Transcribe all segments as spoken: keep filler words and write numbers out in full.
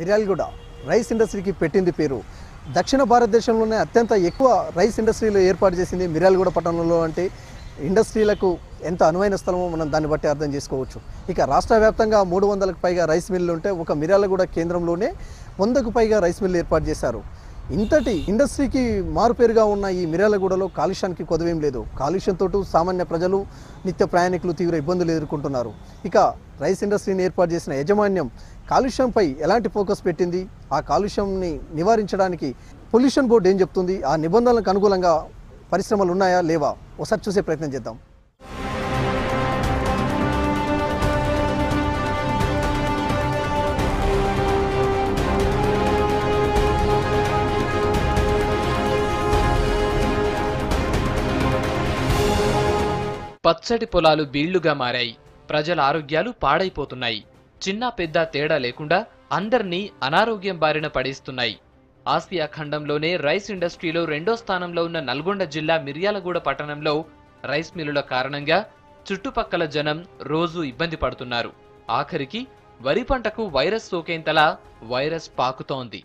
మిర్యాలగుడ rice ఇండస్ట్రీకి పెట్టింది పేరు. దక్షిణ భారతదేశంలోనే అత్యంత ఎక్కువ రైస్ ఇండస్ట్రీలు ఏర్పాటు చేసింది మిర్యాలగుడ పట్టణంలో. అంటే ఇండస్ట్రీలకు ఎంత అనువైన స్థలమో మనం దాన్ని బట్టి అర్థం చేసుకోవచ్చు. ఇక రాష్ట్ర వ్యాప్తంగా మూడు వందలకు పైగా రైస్ మిల్లు ఉంటే ఒక మిర్యాలగుడ కేంద్రంలోనే వందకు పైగా రైస్ మిల్లు ఏర్పాటు చేశారు. ఇంతటి ఇండస్ట్రీకి మారుపేరుగా ఉన్న ఈ మిర్యాలగుడలో కాలుష్యానికి కొదవేం లేదు. కాలుష్యంతో సామాన్య ప్రజలు నిత్య ప్రయాణికులు తీవ్ర ఇబ్బందులు ఎదుర్కొంటున్నారు. ఇక రైస్ ఇండస్ట్రీని ఏర్పాటు చేసిన యాజమాన్యం కాలుష్యంపై ఎలాంటి ఫోకస్ పెట్టింది, ఆ కాలుష్యంని నివారించడానికి పొల్యూషన్ బోర్డు ఏం చెప్తుంది, ఆ నిబంధనలకు అనుకూలంగా పరిశ్రమలు ఉన్నాయా లేవా ఒకసారి చూసే ప్రయత్నం చేద్దాం. పచ్చటి పొలాలు బీళ్లుగా మారాయి. ప్రజల ఆరోగ్యాలు పాడైపోతున్నాయి. చిన్న పెద్ద తేడా లేకుండా అందర్నీ అనారోగ్యం బారిన పడేస్తున్నాయి. ఆసియా ఖండంలోనే రైస్ ఇండస్ట్రీలో రెండో స్థానంలో ఉన్న నల్గొండ జిల్లా మిర్యాలగూడ పట్టణంలో రైస్ మిల్లుల కారణంగా చుట్టుపక్కల జనం రోజూ ఇబ్బంది పడుతున్నారు. ఆఖరికి వరి పంటకు వైరస్ సోకేంతలా వైరస్ పాకుతోంది.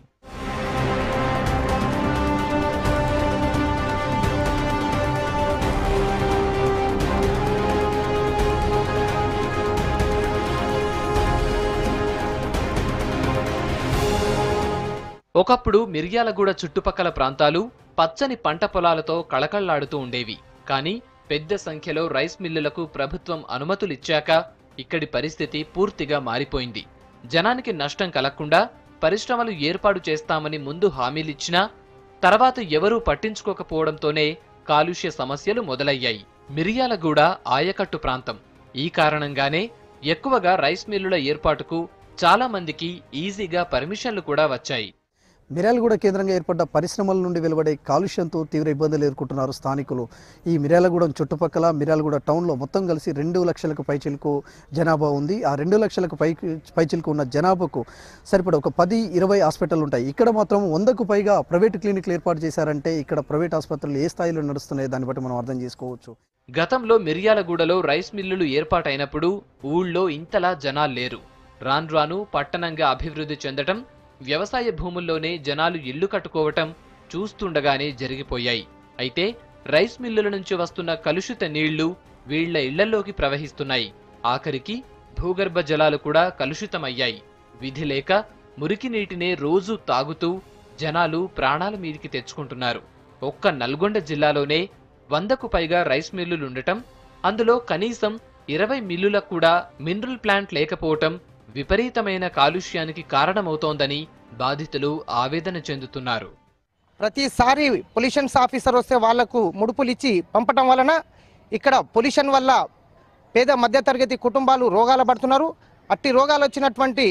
ఒకప్పుడు మిర్యాలగూడ చుట్టుపక్కల ప్రాంతాలు పచ్చని పంట పొలాలతో కళకళ్లాడుతూ ఉండేవి. కానీ పెద్ద సంఖ్యలో రైస్ మిల్లులకు ప్రభుత్వం అనుమతులిచ్చాక ఇక్కడి పరిస్థితి పూర్తిగా మారిపోయింది. జనానికి నష్టం కలగకుండా పరిశ్రమలు ఏర్పాటు చేస్తామని ముందు హామీలిచ్చినా తర్వాత ఎవరూ పట్టించుకోకపోవడంతోనే కాలుష్య సమస్యలు మొదలయ్యాయి. మిర్యాలగూడ ఆయకట్టు ప్రాంతం. ఈ కారణంగానే ఎక్కువగా రైస్ మిల్లుల ఏర్పాటుకు చాలా మందికి ఈజీగా పర్మిషన్లు కూడా వచ్చాయి. మిర్యాలగూడ కేంద్రంగా ఏర్పడ్డ పరిశ్రమల నుండి వెలువడే కాలుష్యంతో తీవ్ర ఇబ్బందులు ఎదుర్కొంటున్నారు స్థానికులు. ఈ మిర్యాలగూడ చుట్టుపక్కల మిర్యాలగూడ టౌన్లో మొత్తం కలిసి రెండు లక్షలకు పైచిలకు జనాభా ఉంది. ఆ రెండు లక్షలకు పై పైచిలకు ఉన్న జనాభాకు సరిపడ ఒక పది ఇరవై హాస్పిటల్ ఉంటాయి. ఇక్కడ మాత్రం వందకు పైగా ప్రైవేటు క్లినిక్లు ఏర్పాటు చేశారంటే ఇక్కడ ప్రైవేట్ ఆసుపత్రులు ఏ స్థాయిలో నడుస్తున్నాయో దాన్ని బట్టి మనం అర్థం చేసుకోవచ్చు. గతంలో మిర్యాలగూడలో రైస్ మిల్లులు ఏర్పాటైనప్పుడు ఊళ్ళో ఇంతలా జనాలు లేరు. రాను రాను పట్టణంగా అభివృద్ధి చెందటం, వ్యవసాయ భూముల్లోనే జనాలు ఇళ్లు కట్టుకోవటం చూస్తుండగానే జరిగిపోయాయి. అయితే రైస్ మిల్లుల నుంచి వస్తున్న కలుషిత నీళ్లు వీళ్ల ఇళ్లలోకి ప్రవహిస్తున్నాయి. ఆఖరికి భూగర్భ జలాలు కూడా కలుషితమయ్యాయి. విధి లేక మురికి నీటినే రోజూ తాగుతూ జనాలు ప్రాణాల మీదికి తెచ్చుకుంటున్నారు. ఒక్క నల్గొండ జిల్లాలోనే వందకు పైగా రైస్ మిల్లులుండటం, అందులో కనీసం ఇరవై మిల్లులకు కూడా మినరల్ ప్లాంట్ లేకపోవటం విపరీతమైన కాలుష్యానికి కారణమవుతోందని బాధితులు ఆవేదన చెందుతున్నారు. ప్రతిసారి పొల్యూషన్స్ ఆఫీసర్ వస్తే వాళ్లకు ముడుపులు ఇచ్చి పంపటం వలన ఇక్కడ పొల్యూషన్ వల్ల పేద మధ్యతరగతి కుటుంబాలు రోగాలు పడుతున్నారు. అట్టి రోగాలు వచ్చినటువంటి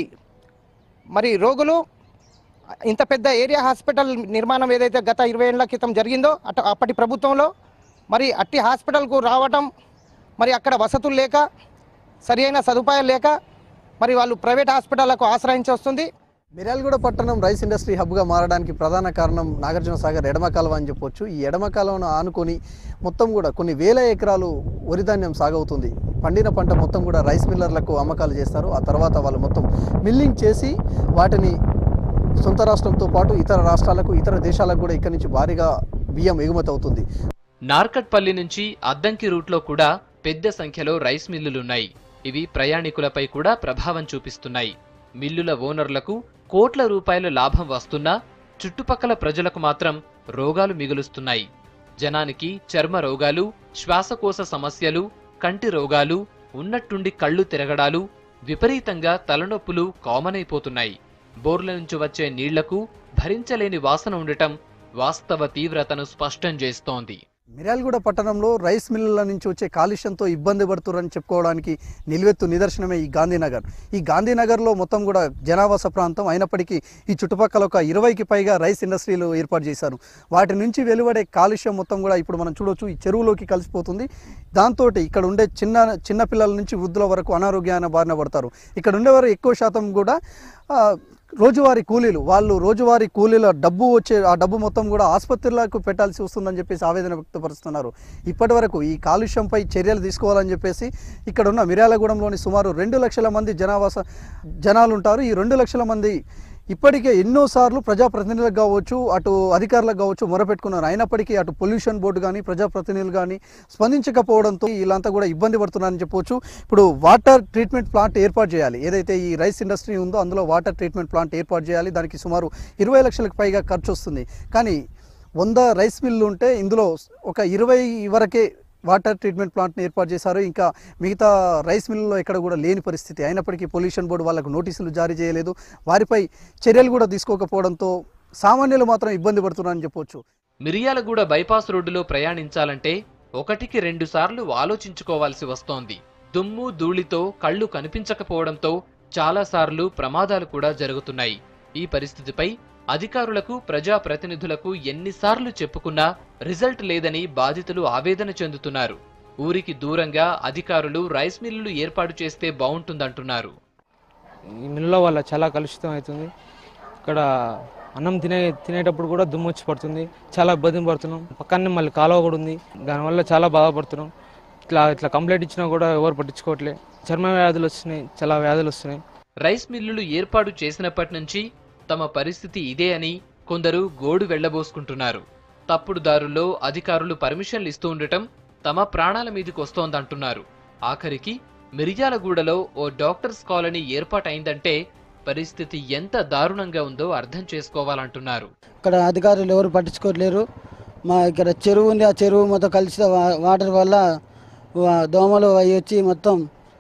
మరి రోగులు ఇంత పెద్ద ఏరియా హాస్పిటల్ నిర్మాణం ఏదైతే గత ఇరవై ఏళ్ల క్రితం జరిగిందో అటు అప్పటి ప్రభుత్వంలో మరి అట్టి హాస్పిటల్కు రావటం, మరి అక్కడ వసతులు లేక సరి అయిన సదుపాయాలు లేక మరి వాళ్ళు ప్రైవేట్ హాస్పిటళ్లకు ఆశ్రయించి వస్తుంది. మిర్యాలగూడ పట్టణం రైస్ ఇండస్ట్రీ హబ్గా మారడానికి ప్రధాన కారణం నాగార్జున సాగర్ ఎడమ కాలువ అని చెప్పొచ్చు. ఈ ఎడమ కాలువను ఆనుకొని మొత్తం కూడా కొన్ని వేల ఎకరాలు వరిధాన్యం సాగవుతుంది. పండిన పంట మొత్తం కూడా రైస్ మిల్లర్లకు అమ్మకాలు చేస్తారు. ఆ తర్వాత వాళ్ళు మొత్తం మిల్లింగ్ చేసి వాటిని సొంత రాష్ట్రంతో పాటు ఇతర రాష్ట్రాలకు, ఇతర దేశాలకు కూడా ఇక్కడి నుంచి భారీగా బియ్యం ఎగుమతి అవుతుంది. నార్కట్పల్లి నుంచి అద్దంకి రూట్లో కూడా పెద్ద సంఖ్యలో రైస్ మిల్లులున్నాయి. ఇవి ప్రయాణికులపై కూడా ప్రభావం చూపిస్తున్నాయి. మిల్లుల ఓనర్లకు కోట్ల రూపాయల లాభం వస్తున్నా చుట్టుపక్కల ప్రజలకు మాత్రం రోగాలు మిగులుస్తున్నాయి. జనానికి చర్మ రోగాలు, శ్వాసకోశ సమస్యలు, కంటి రోగాలు, ఉన్నట్టుండి కళ్ళు తిరగడాలు, విపరీతంగా తలనొప్పులు కామన్ అయిపోతున్నాయి. బోర్ల నుంచి వచ్చే నీళ్లకు భరించలేని వాసన ఉండటం వాస్తవ తీవ్రతను స్పష్టం చేస్తోంది. మిర్యాలగూడ పట్టణంలో రైస్ మిల్లుల నుంచి వచ్చే కాలుష్యంతో ఇబ్బంది పడుతున్నారని చెప్పుకోవడానికి నిలువెత్తు నిదర్శనమే ఈ గాంధీనగర్. ఈ గాంధీనగర్లో మొత్తం కూడా జనావాస ప్రాంతం అయినప్పటికీ ఈ చుట్టుపక్కల ఒక ఇరవైకి పైగా రైస్ ఇండస్ట్రీలు ఏర్పాటు చేశారు. వాటి నుంచి వెలువడే కాలుష్యం మొత్తం కూడా ఇప్పుడు మనం చూడవచ్చు ఈ చెరువులోకి కలిసిపోతుంది. దాంతో ఇక్కడ ఉండే చిన్న చిన్న పిల్లల నుంచి వృద్ధుల వరకు అనారోగ్యాన బారిన పడతారు. ఇక్కడ ఉండేవారు ఎక్కువ శాతం కూడా రోజువారీ కూలీలు. వాళ్ళు రోజువారీ కూలీల డబ్బు వచ్చే ఆ డబ్బు మొత్తం కూడా ఆసుపత్రులకు పెట్టాల్సి వస్తుందని చెప్పేసి ఆవేదన వ్యక్తపరుస్తున్నారు. ఇప్పటి వరకు ఈ కాలుష్యంపై చర్యలు తీసుకోవాలని చెప్పేసి ఇక్కడ ఉన్న మిర్యాలగూడెంలోని సుమారు రెండు లక్షల మంది జనావాస జనాలు ఉంటారు. ఈ రెండు లక్షల మంది ఇప్పటికే ఎన్నోసార్లు ప్రజాప్రతినిధులకు కావచ్చు అటు అధికారులకు కావచ్చు మొరపెట్టుకున్నారు. అయినప్పటికీ అటు పొల్యూషన్ బోర్డు కానీ ప్రజాప్రతినిధులు కానీ స్పందించకపోవడంతో వీళ్ళంతా కూడా ఇబ్బంది పడుతున్నారని చెప్పవచ్చు. ఇప్పుడు వాటర్ ట్రీట్మెంట్ ప్లాంట్ ఏర్పాటు చేయాలి, ఏదైతే ఈ రైస్ ఇండస్ట్రీ ఉందో అందులో వాటర్ ట్రీట్మెంట్ ప్లాంట్ ఏర్పాటు చేయాలి. దానికి సుమారు ఇరవై లక్షలకు పైగా ఖర్చు వస్తుంది. కానీ వంద రైస్ మిల్లు ఉంటే ఇందులో ఒక ఇరవై వరకే వాటర్ ట్రీట్మెంట్ ప్లాంట్ని ఏర్పాటు చేశారు. ఇంకా మిగతా రైస్ మిల్లులో ఎక్కడ కూడా లేని పరిస్థితి. అయినప్పటికీ పొల్యూషన్ బోర్డు వాళ్ళకు నోటీసులు జారీ చేయలేదు, వారిపై చర్యలు కూడా తీసుకోకపోవడంతో సామాన్యులు మాత్రం ఇబ్బంది పడుతున్నారని చెప్పొచ్చు. మిర్యాలగూడ బైపాస్ రోడ్డులో ప్రయాణించాలంటే ఒకటికి రెండు సార్లు ఆలోచించుకోవాల్సి వస్తోంది. దుమ్ము ధూళితో కళ్ళు కనిపించకపోవడంతో చాలాసార్లు ప్రమాదాలు కూడా జరుగుతున్నాయి. ఈ పరిస్థితిపై అధికారులకు ప్రజాప్రతినిధులకు ఎన్నిసార్లు చెప్పుకున్నా రిజల్ట్ లేదని బాధితులు ఆవేదన చెందుతున్నారు. ఊరికి దూరంగా అధికారులు రైస్ మిల్లులు ఏర్పాటు చేస్తే బాగుంటుందంటున్నారు. ఈ మిల్లుల వల్ల చాలా కలుషితం అవుతుంది. ఇక్కడ అన్నం తినే తినేటప్పుడు కూడా దుమ్ము వచ్చి పడుతుంది, చాలా ఇబ్బంది పడుతున్నాం. పక్కనే మళ్ళీ కాలువ కూడా ఉంది, దానివల్ల చాలా బాధపడుతున్నాం. ఇట్లా ఇట్లా కంప్లైంట్ ఇచ్చినా కూడా ఎవరు పట్టించుకోవట్లేదు. చర్మ వ్యాధులు వస్తున్నాయి, చాలా వ్యాధులు వస్తున్నాయి. రైస్ మిల్లులు ఏర్పాటు చేసినప్పటి నుంచి తమ పరిస్థితి ఇదే అని కొందరు గోడు వెళ్లబోసుకుంటున్నారు. తప్పుడు దారుల్లో అధికారులు పర్మిషన్లు ఇస్తూ ఉండటం తమ ప్రాణాల మీదకి వస్తోందంటున్నారు. ఆఖరికి మిర్యాలగూడలో ఓ డాక్టర్స్ కాలనీ ఏర్పాటైందంటే పరిస్థితి ఎంత దారుణంగా ఉందో అర్థం చేసుకోవాలంటున్నారు. ఇక్కడ అధికారులు ఎవరు పట్టించుకోవట్లేరు. మా ఇక్కడ చెరువు ఉంది, ఆ చెరువు మొత్తం కలిసి వాటర్ వల్ల దోమలు అవి వచ్చి మొత్తం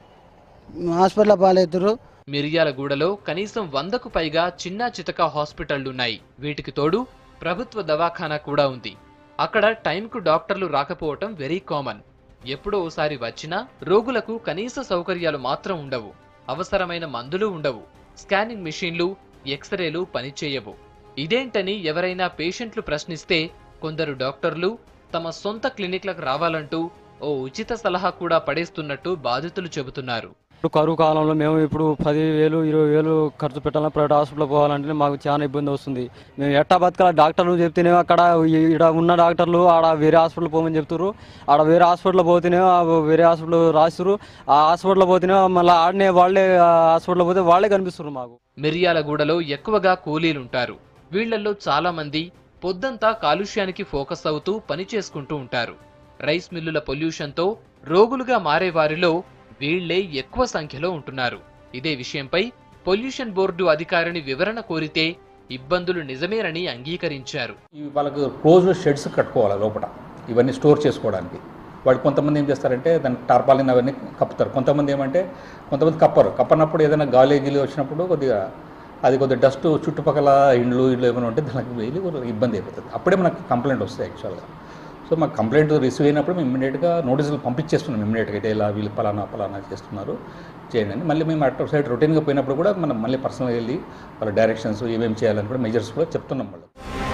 హాస్పిటల్ పాలవుతారు. మిర్యాలగూడలో కనీసం వందకు పైగా చిన్న చితక హాస్పిటళ్లున్నాయి. వీటికి తోడు ప్రభుత్వ దవాఖానా కూడా ఉంది. అక్కడ టైంకు డాక్టర్లు రాకపోవటం వెరీ కామన్. ఎప్పుడో ఓసారి వచ్చినా రోగులకు కనీస సౌకర్యాలు మాత్రం ఉండవు. అవసరమైన మందులు ఉండవు. స్కానింగ్ మిషన్లు, ఎక్స్రేలు పనిచేయవు. ఇదేంటని ఎవరైనా పేషెంట్లు ప్రశ్నిస్తే కొందరు డాక్టర్లు తమ సొంత క్లినిక్లకు రావాలంటూ ఓ ఉచిత సలహా కూడా పడేస్తున్నట్టు బాధితులు చెబుతున్నారు. ఇప్పుడు కరువు కాలంలో మేము ఇప్పుడు పది వేలు ఇరవై వేలు ఖర్చు పెట్టాలని ప్రైవేట్ హాస్పిటల్ పోవాలంటే మాకు చాలా ఇబ్బంది వస్తుంది. మేము ఎట్టా బతకాల డాక్టర్లు చెప్తేనే అక్కడ ఇక్కడ ఉన్న డాక్టర్లు ఆడ వేరే హాస్పిటల్ పోమని చెప్తారు. ఆడ వేరే హాస్పిటల్ పోతేనే వేరే హాస్పిటల్ రాస్తారు. ఆ హాస్పిటల్ పోతేనే మళ్ళీ ఆడనే వాళ్ళే హాస్పిటల్ పోతే వాళ్ళే కనిపిస్తారు మాకు. మిర్యాలగూడలో ఎక్కువగా కూలీలుంటారు. వీళ్లలో చాలా మంది పొద్దంతా కాలుష్యానికి ఫోకస్ అవుతూ పని చేసుకుంటూ ఉంటారు. రైస్ మిల్లుల పొల్యూషన్తో రోగులుగా మారే వారిలో వీళ్లే ఎక్కువ సంఖ్యలో ఉంటున్నారు. ఇదే విషయంపై పొల్యూషన్ బోర్డు అధికారిని వివరణ కోరితే ఇబ్బందులు నిజమేనని అంగీకరించారు. వాళ్ళకు క్లోజ్ షెడ్స్ కట్టుకోవాలి లోపల, ఇవన్నీ స్టోర్ చేసుకోవడానికి. వాళ్ళు కొంతమంది ఏం చేస్తారంటే దానికి టార్పాలిన్ అవన్నీ కప్పుతారు. కొంతమంది ఏమంటే కొంతమంది కప్పరు. కప్పనప్పుడు ఏదైనా గాలి గిలి వచ్చినప్పుడు కొద్దిగా అది కొద్దిగా డస్ట్ చుట్టుపక్కల ఇండ్లు ఇళ్ళు ఏమైనా ఉంటే దానికి వెళ్ళి ఇబ్బంది అయిపోతుంది. అప్పుడే మనకు కంప్లైంట్ వస్తాయి యాక్చువల్గా. సో మాకు కంప్లైంట్ రిసీవ్ అయినప్పుడు మేము ఇమ్మీడియట్గా నోటీసులు పంపించేస్తున్నాం. ఇమ్మీడియట్గా అయితే ఇలా వీళ్ళు పలానా పలానా చేస్తున్నారు చేయండి అని. మళ్ళీ మేము అటు సైడ్ రొటీన్గా పోయినప్పుడు కూడా మనం మళ్ళీ పర్సనల్గా వెళ్ళి వాళ్ళ డైరెక్షన్స్ ఏమేమి చేయాలని కూడా మెజర్స్ కూడా చెప్తున్నాం వాళ్ళు.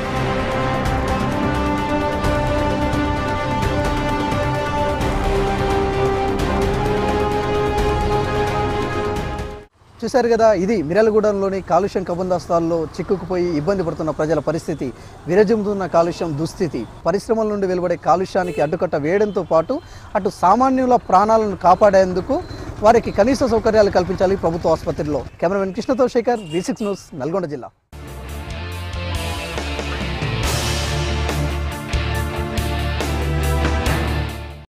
చూశారు కదా, ఇది మిర్యాలగూడలోని కాలుష్యం కబందాస్తాల్లో చిక్కుకుపోయి ఇబ్బంది పడుతున్న ప్రజల పరిస్థితి. విరజిమ్ముతున్న కాలుష్యం దుస్థితి. పరిశ్రమల నుండి వెలువడే కాలుష్యానికి అడ్డుకట్ట వేయడంతో పాటు అటు సామాన్యుల ప్రాణాలను కాపాడేందుకు వారికి కనీస సౌకర్యాలు కల్పించాలి ప్రభుత్వ ఆసుపత్రిలో. కెమెరామెన్ కృష్ణతో Shekhar, V six news, Nalgonda జిల్లా.